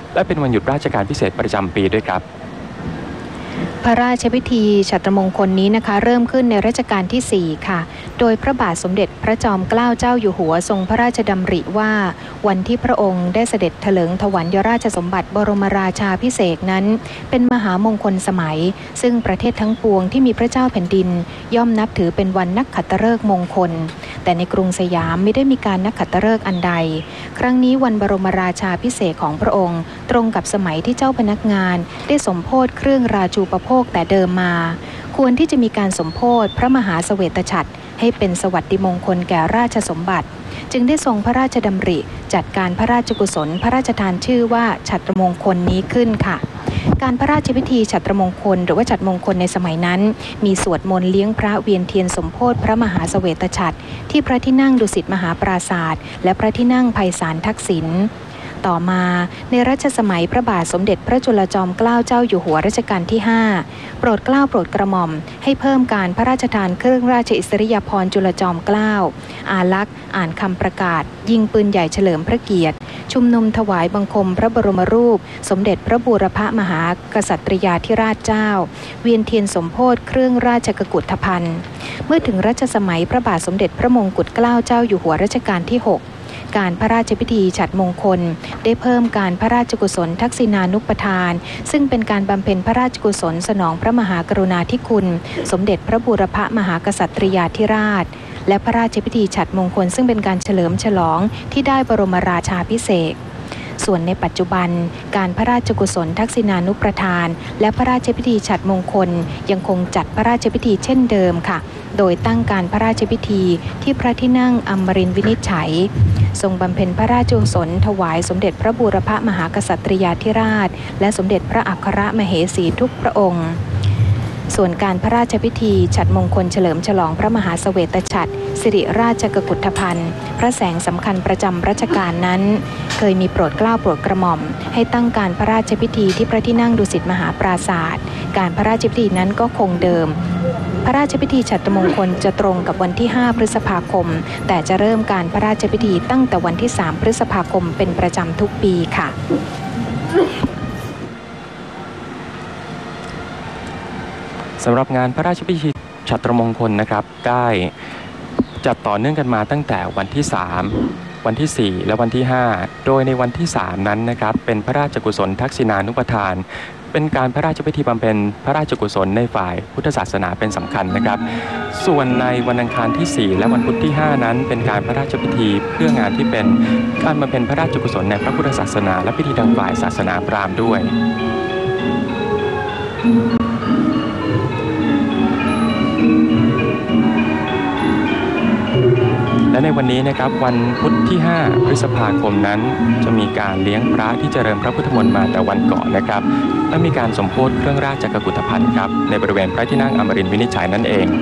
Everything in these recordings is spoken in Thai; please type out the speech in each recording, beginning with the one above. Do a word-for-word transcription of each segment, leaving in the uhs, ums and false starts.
และเป็นวันหยุดราชการพิเศษประจำปีด้วยครับพระราชพิธีฉัตรมงคลนี้นะคะเริ่มขึ้นในรัชกาลที่สี่ค่ะโดยพระบาทสมเด็จพระจอมเกล้าเจ้าอยู่หัวทรงพระราชดำริว่าวันที่พระองค์ได้เสด็จเถลิงถวัลยราชสมบัติบรมราชาภิเษกนั้นเป็นมหามงคลสมัยซึ่งประเทศทั้งปวงที่มีพระเจ้าแผ่นดินย่อมนับถือเป็นวันนักขัตฤกษ์มงคลแต่ในกรุงสยามไม่ได้มีการนักขัตฤกษ์อันใดครั้งนี้วันบรมราชาภิเษกของพระองค์ตรงกับสมัยที่เจ้าพนักงานได้สมโภชเครื่องราชูปโภคแต่เดิมมาควรที่จะมีการสมโภชพระมหาเสวตฉัตรให้เป็นสวัสดิมงคลแก่ราชสมบัติจึงได้ทรงพระราชดำริจัดการพระราชกุศลพระราชทานชื่อว่าฉัตรมงคลนี้ขึ้นค่ะการพระราชพิธีฉัตรมงคลหรือว่าฉัตรมงคลในสมัยนั้นมีสวดมนต์เลี้ยงพระเวียนเทียนสมโภชพระมหาเสวตฉัตรที่พระที่นั่งดุสิตมหาปราศาสตร์และพระที่นั่งไพศาลทักษิณต่อมาในรัชสมัยพระบาทสมเด็จพระจุลจอมเกล้าเจ้าอยู่หัวรัชกาลที่ห้าโปรดเกล้าโปรดกระหม่อมให้เพิ่มการพระราชทานเครื่องราชอิสริยาภรณ์จุลจอมเกล้าอาลักษ์อ่านคำประกาศยิงปืนใหญ่เฉลิมพระเกียรติชุมนุมถวายบังคมพระบรมรูปสมเด็จพระบูรพมหากษัตริยาธิราชเจ้าเวียนเทียนสมโภชเครื่องราชกกุฏภัณฑ์เมื่อถึงรัชสมัยพระบาทสมเด็จพระมงกุฎเกล้าเจ้าอยู่หัวรัชกาลที่หกการพระราชพิธีฉัตรมงคลได้เพิ่มการพระราชกุศลทักษิณานุปทานซึ่งเป็นการบำเพ็ญพระราชกุศลสนองพระมหากรุณาธิคุณสมเด็จพระบูรพมหากษัตริยาธิราชและพระราชพิธีฉัตรมงคลซึ่งเป็นการเฉลิมฉลองที่ได้บรมราชาภิเษกส่วนในปัจจุบันการพระราชกุศลทักษิณานุปทานและพระราชพิธีฉัตรมงคลยังคงจัดพระราชพิธีเช่นเดิมค่ะโดยตั้งการพระราชพิธีที่พระที่นั่งอมรินทร์วินิจฉัยทรงบำเพ็ญพระราชกุศลถวายสมเด็จพระบูรพมหากษัตริยาธิราชและสมเด็จพระอัครมเหสีทุกพระองค์ส่วนการพระราชพิธีฉัตรมงคลเฉลิมฉลองพระมหาเสวตฉัตรสิริราชกกุฏภัณฑ์พระแสงสำคัญประจำรัชกาลนั้นเคยมีโปรดเกล้าโปรดกระหม่อมให้ตั้งการพระราชพิธีที่พระที่นั่งดุสิตมหาปราศาสตร์การพระราชพิธีนั้นก็คงเดิมพระราชพิธีฉัตรมงคลจะตรงกับวันที่ห้าพฤษภาคมแต่จะเริ่มการพระราชพิธีตั้งแต่วันที่สามพฤษภาคมเป็นประจำทุกปีค่ะสำหรับงานพระราชพิธีฉัตรมงคลนะครับได้จัดต่อเนื่องกันมาตั้งแต่วันที่สามวันที่สี่และวันที่ห้าโดยในวันที่สามนั้นนะครับเป็นพระราชกุศลทักษิณานุปทานเป็นการพระราชพิธีบำเพ็ญพระราชกุศลในฝ่ายพุทธศาสนาเป็นสำคัญนะครับส่วนในวันอังคารที่สี่และวันพุธที่ห้านั้นเป็นการพระราชพิธีเพื่องานที่เป็นการบำเพ็ญพระราชกุศลในพระพุทธศาสนาและพิธีทางฝ่ายศาสนาพราหมณ์ด้วยและในวันนี้นะครับวันพุธที่ห้าพฤษภาคมนั้นจะมีการเลี้ยงพระที่เจริญพระพุทธมนต์มาแต่วันก่อนนะครับและมีการสมโภชเครื่องราชกกุฏภัณฑ์ครับในบริเวณพระที่นั่งอมรินทร์วินิจฉัยนั่นเอง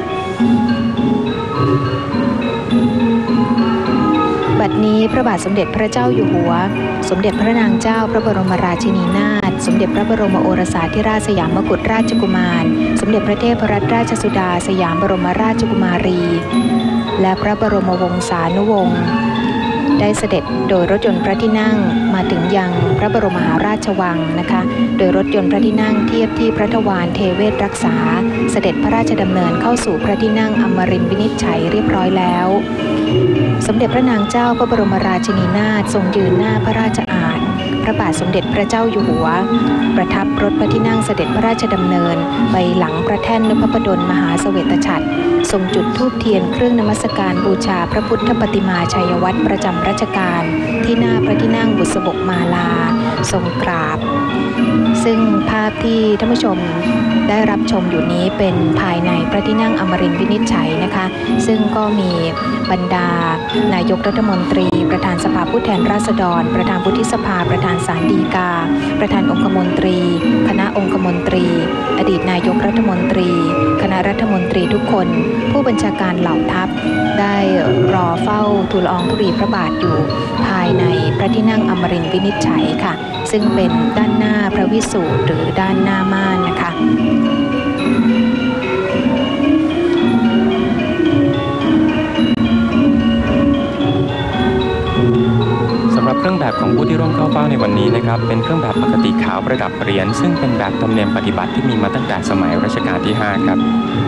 บัดนี้พระบาทสมเด็จพระเจ้าอยู่หัวสมเด็จพระนางเจ้าพระบรมราชินีนาถสมเด็จพระบรมโอรสาธิราชสยามกุฎราชกุมารสมเด็จพระเทพรัตนราชสุดาสยามบรมราชกุมารีและพระบรมวงศานุวงศ์ได้เสด็จโดยรถยนต์พระที่นั่งมาถึงยังพระบรมมหาราชวังนะคะโดยรถยนต์พระที่นั่งเทียบที่พระทวารเทเวศรักษาเสด็จพระราชดำเนินเข้าสู่พระที่นั่งอมรินทร์วินิจฉัยเรียบร้อยแล้วสมเด็จพระนางเจ้าพระบรมราชินีนาถทรงยืนหน้าพระราชอาณพระบาทสมเด็จพระเจ้าอยู่หัวประทับรถพระที่นั่งเสด็จพระราชดำเนินไปหลังพระแท่นนพพดลมหาเสวตฉัตรทรงจุดธูปเทียนเครื่องนมัสการบูชาพระพุทธปฏิมาชัยวัตรประจำรัชกาลที่หน้าพระที่นั่งบุษบกมาลาทรงกราบซึ่งภาพที่ท่านผู้ชมได้รับชมอยู่นี้เป็นภายในพระที่นั่งอมรินทร์วินิจฉัยนะคะซึ่งก็มีบรรดานายกรัฐมนตรีประธานสภาผู้แทนราษฎรประธานวุฒิสภาประธานศาลฎีกาประธานองคมนตรีคณะองคมนตรีอดีตนายกรัฐมนตรีคณะรัฐมนตรีทุกคนผู้บัญชาการเหล่าทัพได้รอเฝ้าทูลละอองธุลีพระบาทอยู่ภายในพระที่นั่งอมรินทร์วินิจฉัยค่ะซึ่งเป็นด้านหน้าพระวิสูตรหรือด้านหน้าม่านนะคะสำหรับเครื่องแบบของผู้ที่ร่วมเข้าเฝ้าในวันนี้นะครับเป็นเครื่องแบบปกติขาวประดับเหรียญซึ่งเป็นแบบธรรมเนียมปฏิบัติที่มีมาตั้งแต่สมัยรัชกาลที่ห้าครับ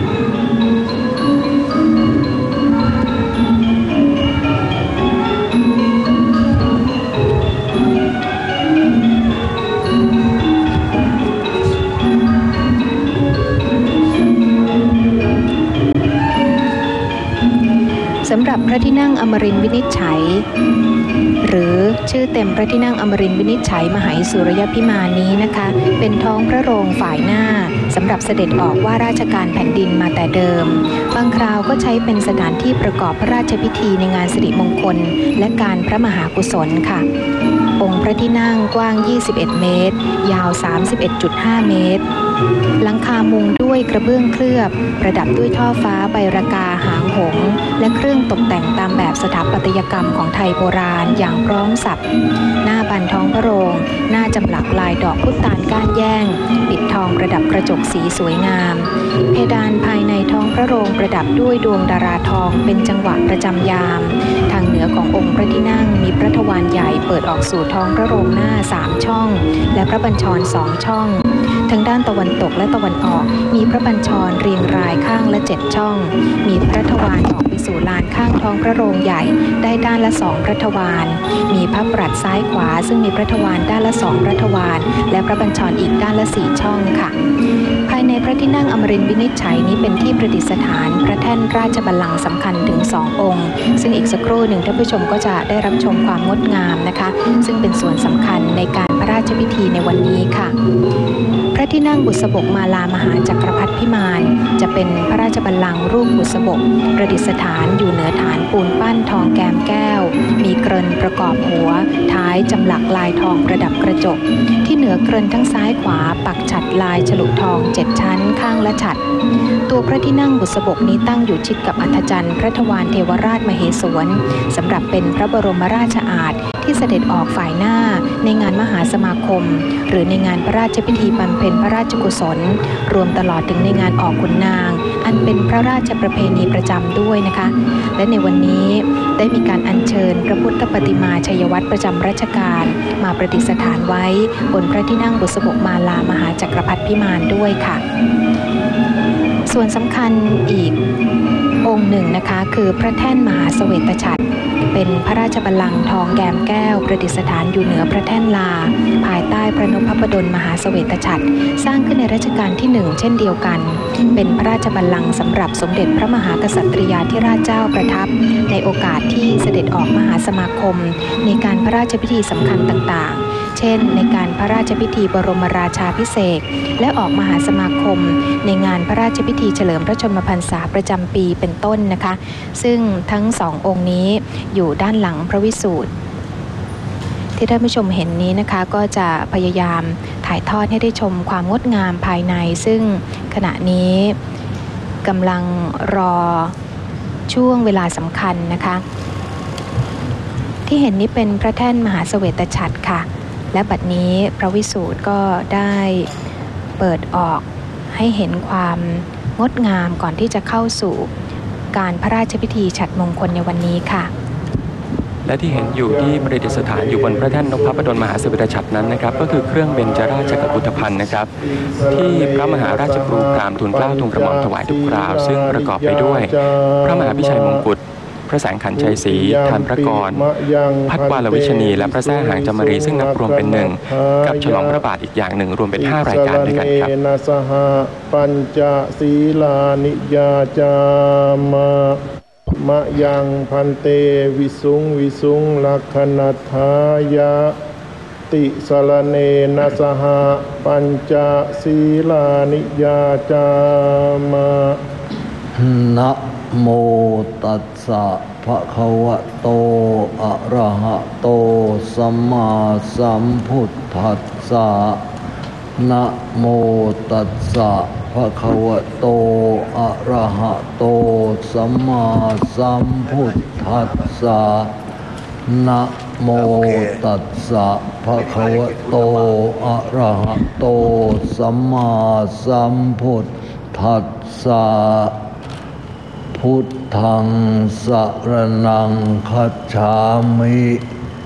สำหรับพระที่นั่งอมรินทร์วินิจฉัยหรือชื่อเต็มพระที่นั่งอมรินทร์วินิจฉัยมหาสุริยพิมานนี้นะคะเป็นท้องพระโรงฝ่ายหน้าสำหรับเสด็จออกว่าราชการแผ่นดินมาแต่เดิมบางคราวก็ใช้เป็นสถานที่ประกอบพระราชพิธีในงานสิริมงคลและการพระมหากุศลค่ะองค์พระที่นั่งกว้างยี่สิบเอ็ดเมตรยาว สามสิบเอ็ดจุดห้า เมตรหลังคามุงด้วยกระเบื้องเคลือบประดับด้วยท่อฟ้าใบระกาหางหงส์และเครื่องตกแต่งตามแบบสถาปัตยกรรมของไทยโบราณอย่างพร้อมสับหน้าบันท้องพระโรงหน้าจำหลักลายดอกพุตานก้านแย่งปิดทองประดับกระจกสีสวยงามเพดานภายในท้องพระโรงประดับด้วยดวงดาราทองเป็นจังหวะประจำยามทางเหนือขององค์พระที่นั่งมีพระทวารใหญ่เปิดออกสู่ท้องพระโรงหน้าสามช่องและพระบัญชรสองช่องทางด้านตะวันตกและตะวันออกมีพระบัญชรเรียงรายข้างละเจ็ดช่องมีพระทวารออกไปสู่ลานข้างท้องพระโรงใหญ่ได้ด้านละสองพระทวารมีพระปรัดซ้ายขวาซึ่งมีพระทวารด้านละสองพระทวารและพระบัญชรอีกด้านละสี่ช่องค่ะภายในพระที่นั่งอมรินทร์วินิจฉัยนี้เป็นที่ประดิษฐานพระแท่นราชบัลลังก์สำคัญถึงสององค์ซึ่งอีกสักครู่หนึ่งท่านผู้ชมก็จะได้รับชมความงดงามนะคะซึ่งเป็นส่วนสำคัญในการพระราชพิธีในวันนี้ค่ะพระที่นั่งบุษบกมาลามหาจักรพรรดิพิมานจะเป็นพระราชบัลลังก์รูปบุษบกประดิษฐานอยู่เหนือฐานปูนปั้นทองแก้มแก้วมีเกริ่นประกอบหัวท้ายจำหลักลายทองประดับกระจกที่เหนือเกริ่นทั้งซ้ายขวาปักฉัตรลายฉลุทองเจ็ดชั้นข้างละฉัตรตัวพระที่นั่งบุษบกนี้ตั้งอยู่ชิดกับอัฐจันทร์พระทวารเทวราชมเหสวนสำหรับเป็นพระบรมราชอาณที่เสด็จออกฝ่ายหน้าในงานมหาสมาคมหรือในงานพระราชพิธีบำเพ็ญพระราชกุศลรวมตลอดถึงในงานออกขุนนางอันเป็นพระราชประเพณีประจำด้วยนะคะและในวันนี้ได้มีการอัญเชิญพระพุทธปฏิมาชัยวัตรประจำรัชกาลมาประดิษฐานไว้บนพระที่นั่งบุษบกมาลามหาจักรพรรดิพิมานด้วยค่ะส่วนสำคัญอีกองค์หนึ่งนะคะคือพระแท่นมหาเสวตฉัตรเป็นพระราชบัลลังก์ทองแก้มแก้วประดิษฐานอยู่เหนือพระแท่นลาภายใต้พระนพพดลมหาเสวตฉัตรสร้างขึ้นในรัชกาลที่หนึ่งเช่นเดียวกันเป็นพระราชบัลลังก์สำหรับสมเด็จพระมหากษัตริยาธิราชเจ้าประทับในโอกาสที่เสด็จออกมหาสมาคมในการพระราชพิธีสำคัญต่างๆเช่นในการพระราชพิธีบรมราชาภิเษกและออกมหาสมาคมในงานพระราชพิธีเฉลิมพระชนมพรรษาประจำปีเป็นต้นนะคะซึ่งทั้งสององค์นี้อยู่ด้านหลังพระวิสูตรที่ท่านผู้ชมเห็นนี้นะคะก็จะพยายามถ่ายทอดให้ได้ชมความงดงามภายในซึ่งขณะนี้กำลังรอช่วงเวลาสำคัญนะคะที่เห็นนี้เป็นพระแท่นมหาเสวตฉัตรค่ะและบัดนี้พระวิสูตรก็ได้เปิดออกให้เห็นความงดงามก่อนที่จะเข้าสู่การพระราชพิธีฉัตรมงคลในวันนี้ค่ะและที่เห็นอยู่ที่ประดิษฐานอยู่บนพระแท่นนพพดลมหาเสวตฉัตรนั้นนะครับก็คือเครื่องเบญจราชกุฏภัณฑ์นะครับที่พระมหาราชครูกรามทูลเกล้าทูลกระหม่อมถวายทุกคราวซึ่งประกอบไปด้วยพระมหาพิชัยมงกุฎพระแสงขันชัยศรีทานพระกรพัดวาลวิชนีและพระแท้หางจามรีซึ่งนับรวมเป็นหนึ่งกับฉลองพระบาทอีกอย่างหนึ่งรวมเป็นห้ารายการด้วยกันครับสหปัญจศีลานิยาจามะมะยังพันเตวิสุงวิสุงลักขณัฏฐายะติสรเนนะสหปัญจศีลานิยาจามะนะโมตัสสะภะคะวะโตอะระหะโตสัมมาสัมพุทธัสสะนะโมตัสสะภะคะวะโตอะระหะโตสัมมาสัมพุทธัสสะนะโมตัสสะภะคะวะโตอะระหะโตสัมมาสัมพุทธัสสะพุทธังสรณังคัจฉามิ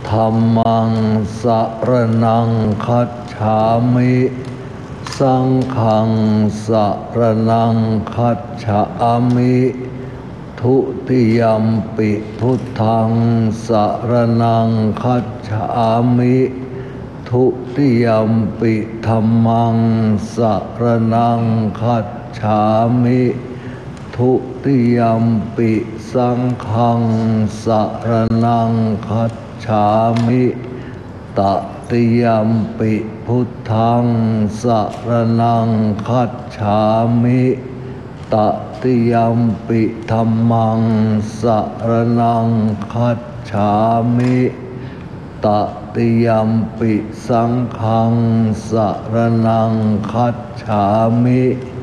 ธัมมังสรณังคัจฉามิสังฆังสรณังคัจฉามิทุติยัมปิพุทธังสรณังคัจฉามิทุติยัมปิธัมมังสรณังคัจฉามิทุติยัมปิสังฆังสรณังคัจฉามิตติยัมปิพุทธังสรณังคัจฉามิตติยัมปิธัมมังสรณังคัจฉามิตติยัมปิสังฆังสรณังคัจฉามิ